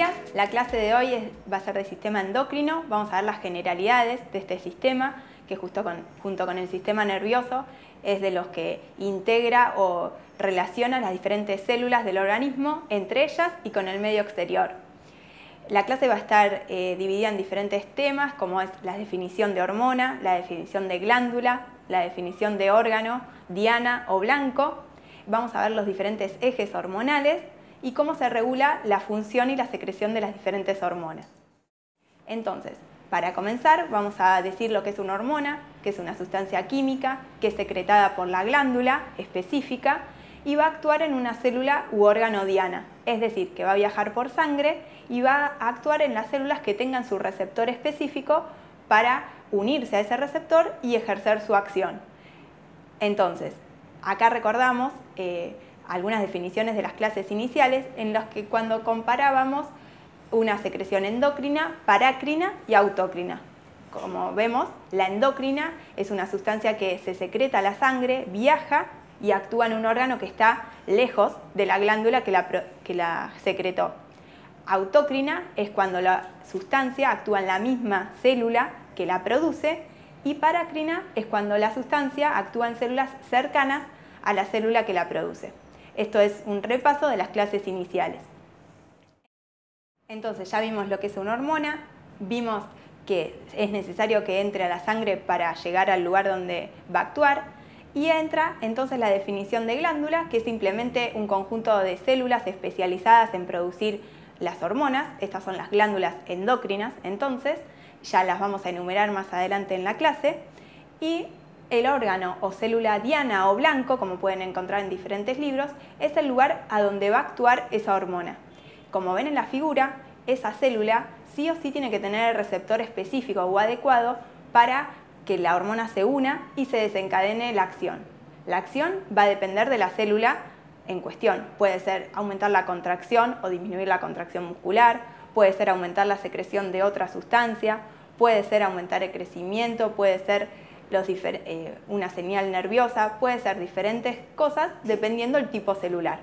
días, la clase de hoy va a ser de sistema endocrino. Vamos a ver las generalidades de este sistema, que junto con el sistema nervioso es de los que integra o relaciona las diferentes células del organismo entre ellas y con el medio exterior. La clase va a estar dividida en diferentes temas, como es la definición de hormona, la definición de glándula, la definición de órgano, diana o blanco. Vamos a ver los diferentes ejes hormonales y cómo se regula la función y la secreción de las diferentes hormonas. Entonces, para comenzar, vamos a decir lo que es una hormona, que es una sustancia química que es secretada por la glándula específica y va a actuar en una célula u órgano diana, es decir, que va a viajar por sangre y va a actuar en las células que tengan su receptor específico para unirse a ese receptor y ejercer su acción. Entonces, acá recordamos algunas definiciones de las clases iniciales en las que cuando comparábamos una secreción endocrina, parácrina y autócrina. Como vemos, la endocrina es una sustancia que se secreta a la sangre, viaja y actúa en un órgano que está lejos de la glándula que la secretó. Autócrina es cuando la sustancia actúa en la misma célula que la produce, y parácrina es cuando la sustancia actúa en células cercanas a la célula que la produce. Esto es un repaso de las clases iniciales. Entonces ya vimos lo que es una hormona, vimos que es necesario que entre a la sangre para llegar al lugar donde va a actuar, y entra entonces la definición de glándula, que es simplemente un conjunto de células especializadas en producir las hormonas. Estas son las glándulas endocrinas, entonces ya las vamos a enumerar más adelante en la clase. Y el órgano o célula diana o blanco, como pueden encontrar en diferentes libros, es el lugar a donde va a actuar esa hormona. Como ven en la figura, esa célula sí o sí tiene que tener el receptor específico o adecuado para que la hormona se una y se desencadene la acción. La acción va a depender de la célula en cuestión. Puede ser aumentar la contracción o disminuir la contracción muscular, puede ser aumentar la secreción de otra sustancia, puede ser aumentar el crecimiento, puede ser una señal nerviosa, puede ser diferentes cosas dependiendo del tipo celular.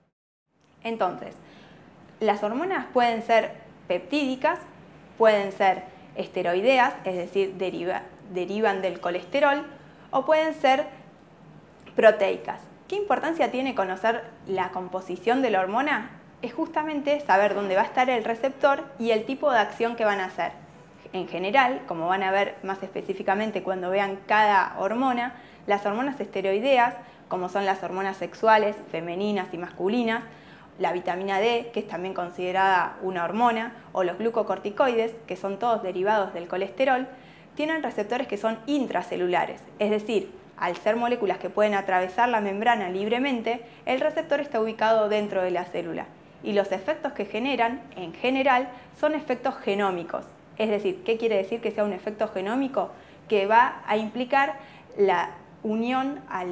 Entonces, las hormonas pueden ser peptídicas, pueden ser esteroideas, es decir, derivan del colesterol, o pueden ser proteicas. ¿Qué importancia tiene conocer la composición de la hormona? Es justamente saber dónde va a estar el receptor y el tipo de acción que van a hacer. En general, como van a ver más específicamente cuando vean cada hormona, las hormonas esteroideas, como son las hormonas sexuales, femeninas y masculinas, la vitamina D, que es también considerada una hormona, o los glucocorticoides, que son todos derivados del colesterol, tienen receptores que son intracelulares, es decir, al ser moléculas que pueden atravesar la membrana libremente, el receptor está ubicado dentro de la célula. Y los efectos que generan, en general, son efectos genómicos. Es decir, ¿qué quiere decir que sea un efecto genómico? Que va a implicar la unión a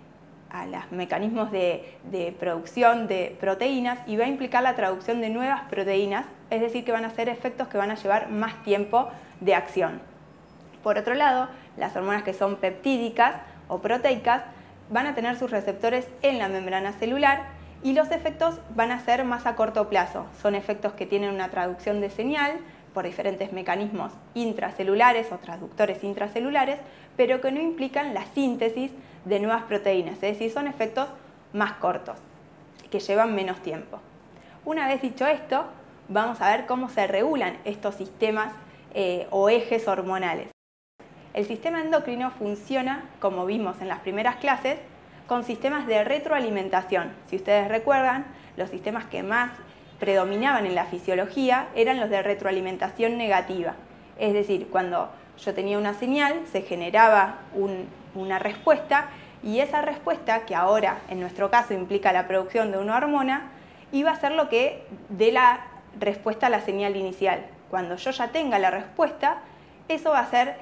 los mecanismos de producción de proteínas y va a implicar la traducción de nuevas proteínas, es decir, que van a ser efectos que van a llevar más tiempo de acción. Por otro lado, las hormonas que son peptídicas o proteicas van a tener sus receptores en la membrana celular y los efectos van a ser más a corto plazo. Son efectos que tienen una traducción de señal por diferentes mecanismos intracelulares o transductores intracelulares, pero que no implican la síntesis de nuevas proteínas, es decir, son efectos más cortos, que llevan menos tiempo. Una vez dicho esto, vamos a ver cómo se regulan estos sistemas o ejes hormonales. El sistema endocrino funciona, como vimos en las primeras clases, con sistemas de retroalimentación. Si ustedes recuerdan, los sistemas que más predominaban en la fisiología eran los de retroalimentación negativa. Es decir, cuando yo tenía una señal, se generaba una respuesta y esa respuesta, que ahora en nuestro caso implica la producción de una hormona, iba a ser lo que dé la respuesta a la señal inicial. Cuando yo ya tenga la respuesta, eso va a ser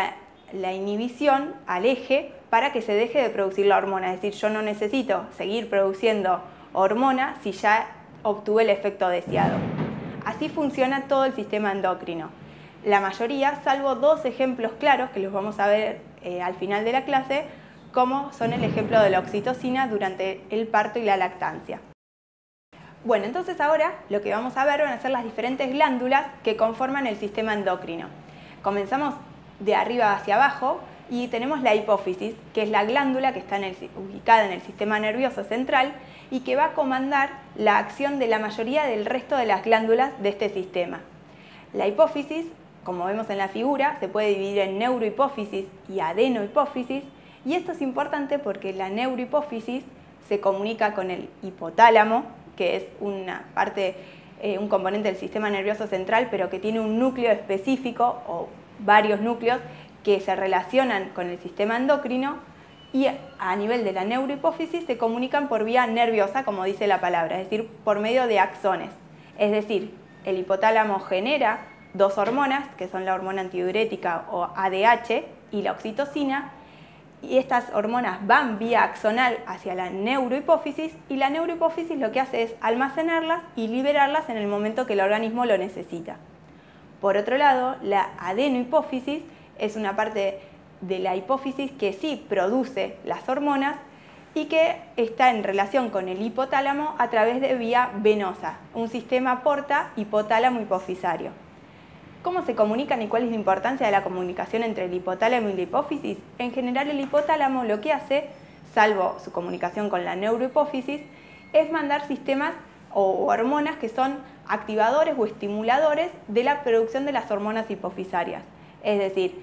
la inhibición al eje para que se deje de producir la hormona. Es decir, yo no necesito seguir produciendo hormona si ya obtuve el efecto deseado. Así funciona todo el sistema endocrino. La mayoría, salvo dos ejemplos claros que los vamos a ver al final de la clase, como son el ejemplo de la oxitocina durante el parto y la lactancia. Bueno, entonces ahora lo que vamos a ver van a ser las diferentes glándulas que conforman el sistema endocrino. Comenzamos de arriba hacia abajo y tenemos la hipófisis, que es la glándula que está ubicada en el sistema nervioso central y que va a comandar la acción de la mayoría del resto de las glándulas de este sistema. La hipófisis, como vemos en la figura, se puede dividir en neurohipófisis y adenohipófisis, y esto es importante porque la neurohipófisis se comunica con el hipotálamo, que es una parte, un componente del sistema nervioso central, pero que tiene un núcleo específico o varios núcleos que se relacionan con el sistema endocrino, y a nivel de la neurohipófisis se comunican por vía nerviosa, como dice la palabra, es decir, por medio de axones. Es decir, el hipotálamo genera dos hormonas, que son la hormona antidiurética o ADH y la oxitocina, y estas hormonas van vía axonal hacia la neurohipófisis, y la neurohipófisis lo que hace es almacenarlas y liberarlas en el momento que el organismo lo necesita. Por otro lado, la adenohipófisis es una parte de la hipófisis que sí produce las hormonas y que está en relación con el hipotálamo a través de vía venosa, un sistema porta hipotálamo hipofisario. ¿Cómo se comunican y cuál es la importancia de la comunicación entre el hipotálamo y la hipófisis? En general, el hipotálamo lo que hace, salvo su comunicación con la neurohipófisis, es mandar sistemas o hormonas que son activadores o estimuladores de la producción de las hormonas hipofisarias. Es decir,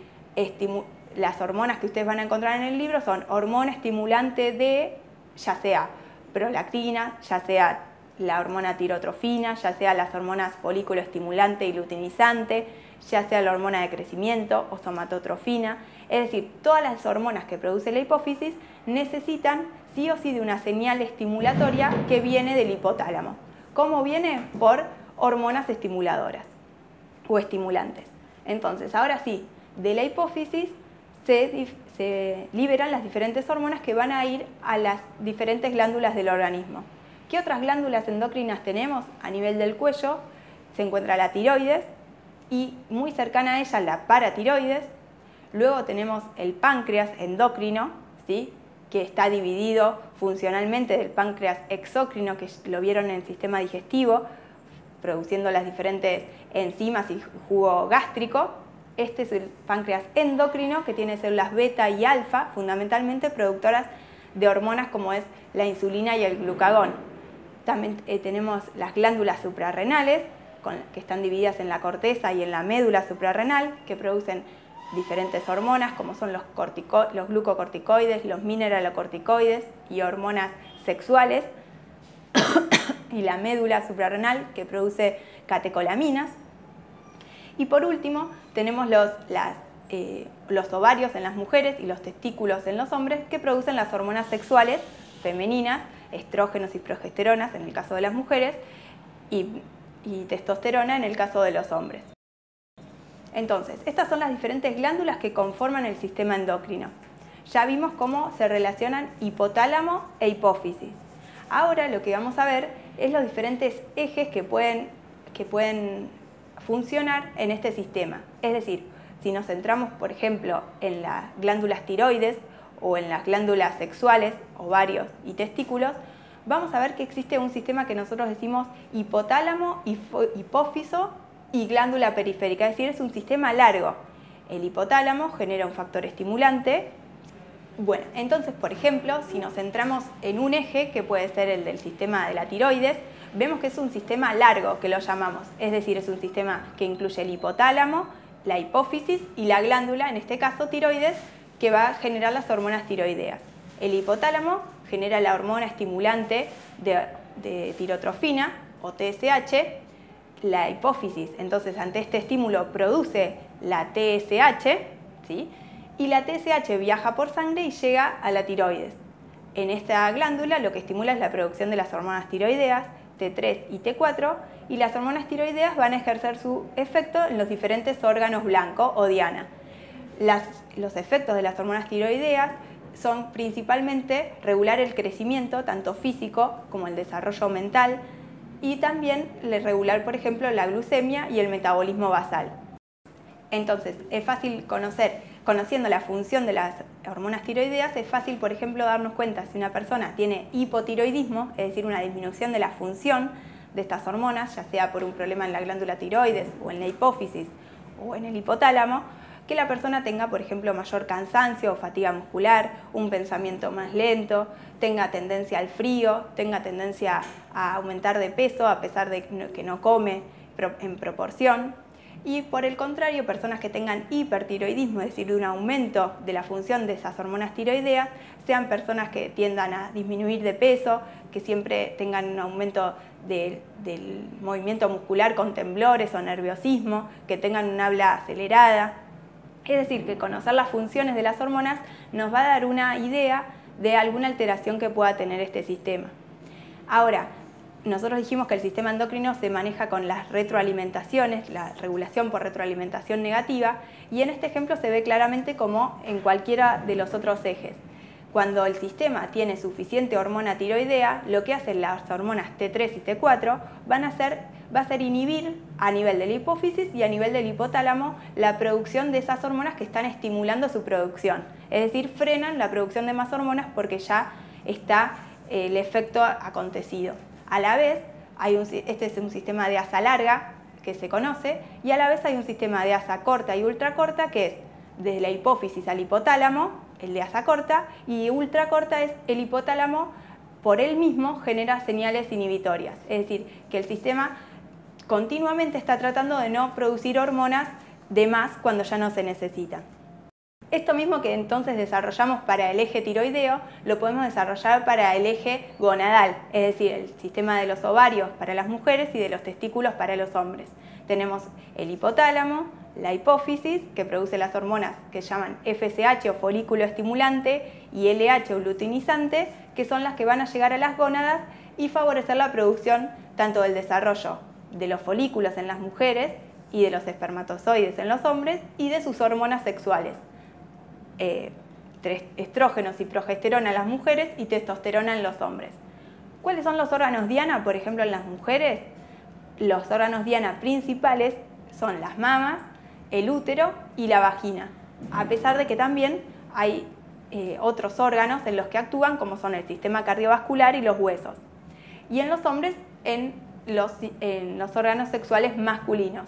las hormonas que ustedes van a encontrar en el libro son hormona estimulante de, ya sea prolactina, ya sea la hormona tirotrofina, ya sea las hormonas folículo estimulante y luteinizante, ya sea la hormona de crecimiento o somatotrofina. Es decir, todas las hormonas que produce la hipófisis necesitan sí o sí de una señal estimulatoria que viene del hipotálamo. ¿Cómo viene? Por hormonas estimuladoras o estimulantes. Entonces, ahora sí, de la hipófisis se liberan las diferentes hormonas que van a ir a las diferentes glándulas del organismo. ¿Qué otras glándulas endocrinas tenemos? A nivel del cuello se encuentra la tiroides y muy cercana a ella la paratiroides. Luego tenemos el páncreas endocrino, ¿sí?, que está dividido funcionalmente del páncreas exócrino, que lo vieron en el sistema digestivo, produciendo las diferentes enzimas y jugo gástrico. Este es el páncreas endocrino, que tiene células beta y alfa, fundamentalmente productoras de hormonas como es la insulina y el glucagón. También tenemos las glándulas suprarrenales, que están divididas en la corteza y en la médula suprarrenal, que producen diferentes hormonas como son los glucocorticoides, los mineralocorticoides y hormonas sexuales, y la médula suprarrenal, que produce catecolaminas. Y por último tenemos los ovarios en las mujeres y los testículos en los hombres, que producen las hormonas sexuales femeninas, estrógenos y progesteronas en el caso de las mujeres y testosterona en el caso de los hombres. Entonces, estas son las diferentes glándulas que conforman el sistema endocrino. Ya vimos cómo se relacionan hipotálamo e hipófisis. Ahora lo que vamos a ver es los diferentes ejes que pueden funcionar en este sistema. Es decir, si nos centramos, por ejemplo, en las glándulas tiroides o en las glándulas sexuales, ovarios y testículos, vamos a ver que existe un sistema que nosotros decimos hipotálamo, hipófiso y glándula periférica, es decir, es un sistema largo. El hipotálamo genera un factor estimulante. Bueno, entonces, por ejemplo, si nos centramos en un eje, que puede ser el del sistema de la tiroides, vemos que es un sistema largo, que lo llamamos, es decir, es un sistema que incluye el hipotálamo, la hipófisis y la glándula, en este caso tiroides, que va a generar las hormonas tiroideas. El hipotálamo genera la hormona estimulante de tirotrofina o TSH, la hipófisis, entonces ante este estímulo produce la TSH, ¿sí?, y la TSH viaja por sangre y llega a la tiroides. En esta glándula lo que estimula es la producción de las hormonas tiroideas, T3 y T4, y las hormonas tiroideas van a ejercer su efecto en los diferentes órganos blanco o diana. Los efectos de las hormonas tiroideas son principalmente regular el crecimiento, tanto físico como el desarrollo mental, y también regular, por ejemplo, la glucemia y el metabolismo basal. Entonces, es fácil conocer Conociendo la función de las hormonas tiroideas, es fácil, por ejemplo, darnos cuenta si una persona tiene hipotiroidismo, es decir, una disminución de la función de estas hormonas, ya sea por un problema en la glándula tiroides o en la hipófisis o en el hipotálamo, que la persona tenga, por ejemplo, mayor cansancio o fatiga muscular, un pensamiento más lento, tenga tendencia al frío, tenga tendencia a aumentar de peso a pesar de que no come en proporción. Y por el contrario, personas que tengan hipertiroidismo, es decir, de un aumento de la función de esas hormonas tiroideas, sean personas que tiendan a disminuir de peso, que siempre tengan un aumento del movimiento muscular con temblores o nerviosismo, que tengan un habla acelerada. Es decir, que conocer las funciones de las hormonas nos va a dar una idea de alguna alteración que pueda tener este sistema. Ahora, nosotros dijimos que el sistema endocrino se maneja con las retroalimentaciones, la regulación por retroalimentación negativa, y en este ejemplo se ve claramente como en cualquiera de los otros ejes. Cuando el sistema tiene suficiente hormona tiroidea, lo que hacen las hormonas T3 y T4 va a ser inhibir a nivel de la hipófisis y a nivel del hipotálamo la producción de esas hormonas que están estimulando su producción. Es decir, frenan la producción de más hormonas porque ya está el efecto acontecido. A la vez, este es un sistema de asa larga que se conoce, y a la vez hay un sistema de asa corta y ultracorta que es desde la hipófisis al hipotálamo, el de asa corta, y ultracorta es el hipotálamo por él mismo genera señales inhibitorias. Es decir, que el sistema continuamente está tratando de no producir hormonas de más cuando ya no se necesitan. Esto mismo que entonces desarrollamos para el eje tiroideo, lo podemos desarrollar para el eje gonadal, es decir, el sistema de los ovarios para las mujeres y de los testículos para los hombres. Tenemos el hipotálamo, la hipófisis, que produce las hormonas que se llaman FSH o folículo estimulante y LH o luteinizante, que son las que van a llegar a las gónadas y favorecer la producción tanto del desarrollo de los folículos en las mujeres y de los espermatozoides en los hombres y de sus hormonas sexuales. Estrógenos y progesterona en las mujeres y testosterona en los hombres. ¿Cuáles son los órganos diana, por ejemplo, en las mujeres? Los órganos diana principales son las mamas, el útero y la vagina, a pesar de que también hay otros órganos en los que actúan, como son el sistema cardiovascular y los huesos. Y en los hombres, en los órganos sexuales masculinos.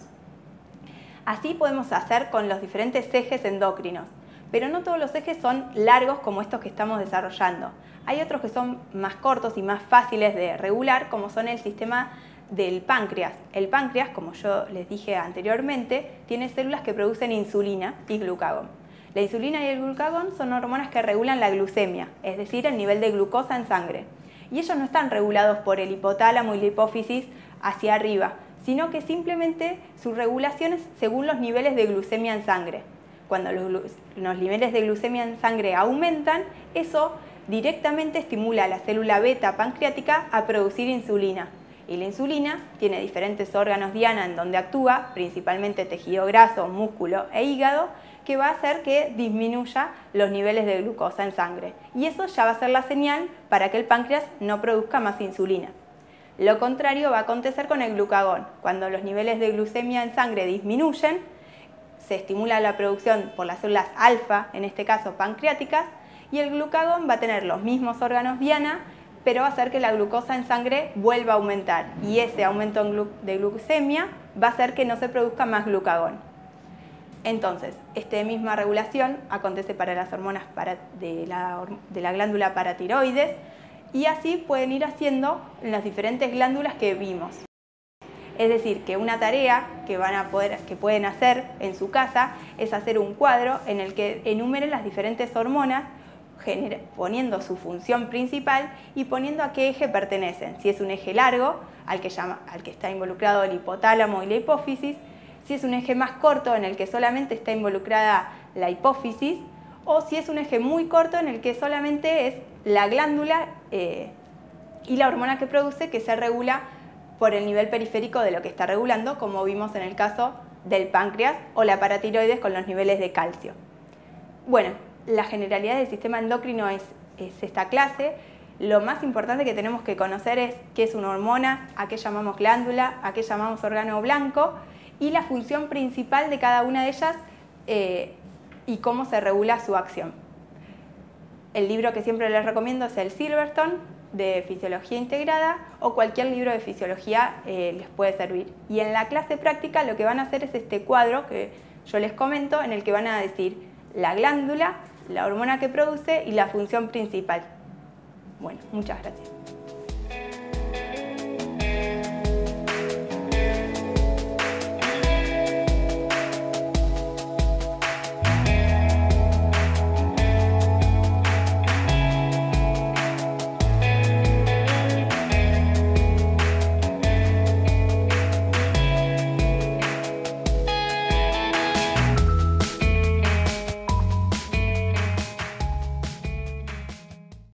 Así podemos hacer con los diferentes ejes endocrinos. Pero no todos los ejes son largos como estos que estamos desarrollando. Hay otros que son más cortos y más fáciles de regular, como son el sistema del páncreas. El páncreas, como yo les dije anteriormente, tiene células que producen insulina y glucagón. La insulina y el glucagón son hormonas que regulan la glucemia, es decir, el nivel de glucosa en sangre. Y ellos no están regulados por el hipotálamo y la hipófisis hacia arriba, sino que simplemente su regulación es según los niveles de glucemia en sangre. Cuando los niveles de glucemia en sangre aumentan, eso directamente estimula a la célula beta pancreática a producir insulina. Y la insulina tiene diferentes órganos diana en donde actúa, principalmente tejido graso, músculo e hígado, que va a hacer que disminuya los niveles de glucosa en sangre. Y eso ya va a ser la señal para que el páncreas no produzca más insulina. Lo contrario va a acontecer con el glucagón. Cuando los niveles de glucemia en sangre disminuyen, se estimula la producción por las células alfa, en este caso pancreáticas, y el glucagón va a tener los mismos órganos diana, pero va a hacer que la glucosa en sangre vuelva a aumentar, y ese aumento de glucemia va a hacer que no se produzca más glucagón. Entonces, esta misma regulación acontece para las hormonas de la glándula paratiroides, y así pueden ir haciendo en las diferentes glándulas que vimos. Es decir, que una tarea que pueden hacer en su casa es hacer un cuadro en el que enumeren las diferentes hormonas, poniendo su función principal y poniendo a qué eje pertenecen. Si es un eje largo, al que está involucrado el hipotálamo y la hipófisis, si es un eje más corto en el que solamente está involucrada la hipófisis, o si es un eje muy corto en el que solamente es la glándula y la hormona que produce, que se regula por el nivel periférico de lo que está regulando, como vimos en el caso del páncreas o la paratiroides con los niveles de calcio. Bueno, la generalidad del sistema endocrino es esta clase. Lo más importante que tenemos que conocer es qué es una hormona, a qué llamamos glándula, a qué llamamos órgano blanco, y la función principal de cada una de ellas y cómo se regula su acción. El libro que siempre les recomiendo es el Silverstone, de Fisiología Integrada, o cualquier libro de fisiología les puede servir. Y en la clase práctica lo que van a hacer es este cuadro que yo les comento, en el que van a decir la glándula, la hormona que produce y la función principal. Bueno, muchas gracias.